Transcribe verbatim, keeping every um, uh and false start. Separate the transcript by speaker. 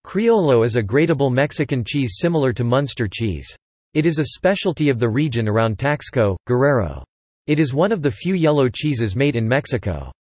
Speaker 1: Criollo is a gradable Mexican cheese similar to Munster cheese. It is a specialty of the region around Taxco, Guerrero. It is one of the few yellow cheeses made in Mexico.